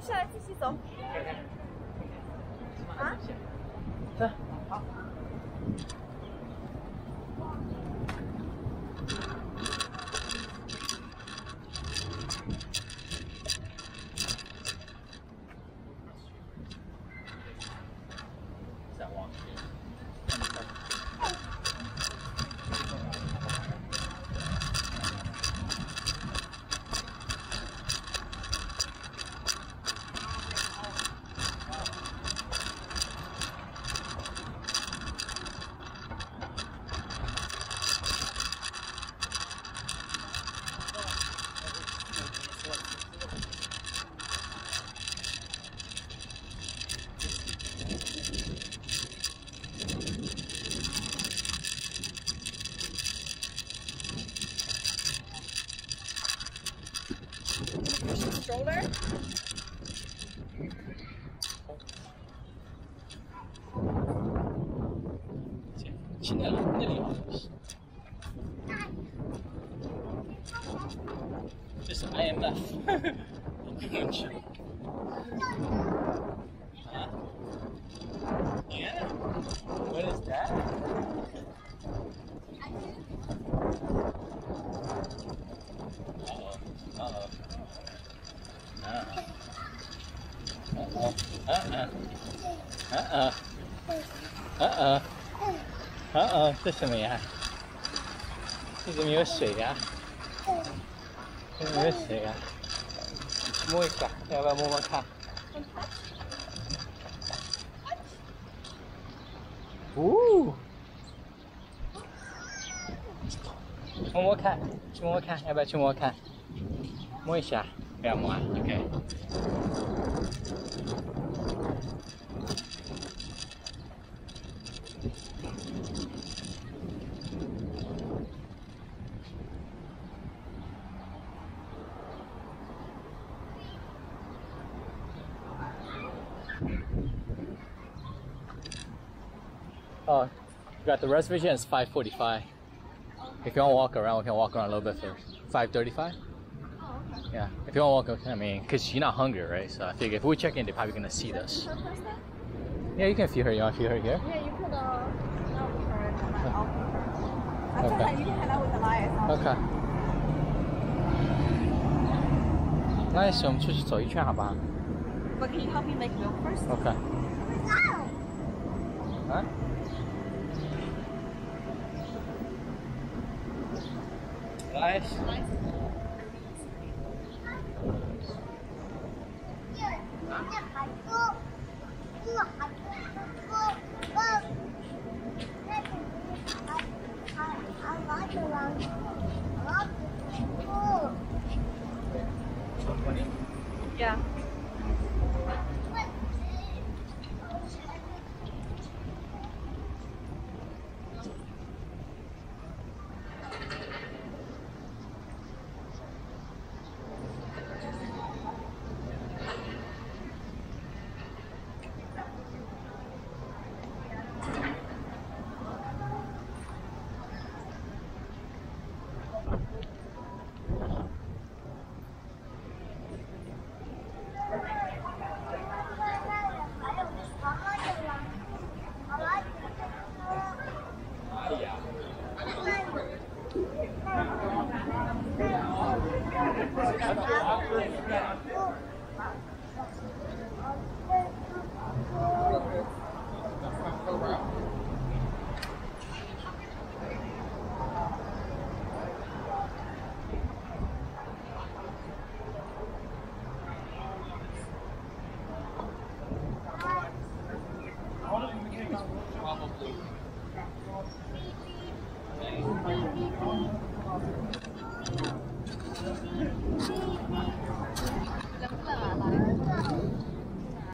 下来继续走。啊？ 走。好。再往前。 Stroller? 去那里好像是。这是 IMF。你不用去。啊 ？Yeah. What is that? Uh-oh. 这什么呀？这怎么有水呀？这怎么有水呀？摸一下，要不要摸摸看？哦，摸摸看，去摸摸看，要不要去摸摸看？摸一下，不要摸啊 ，OK。Oh, you got the reservation is 5:45. If you want to walk around, we can walk around a little bit first. 5:35? Oh, okay. Yeah. If you want to walk, I mean, because you're not hungry, right? So I figure if we check in, they're probably going to see us. Yeah, you can feed her. You want to feed her here? Yeah, you could, not with her, but I'll feed her. I told her you can hang out with Elias. Okay. 那也行，我们出去走一圈，好吧 But can you help me make milk first? Okay. 啊？来。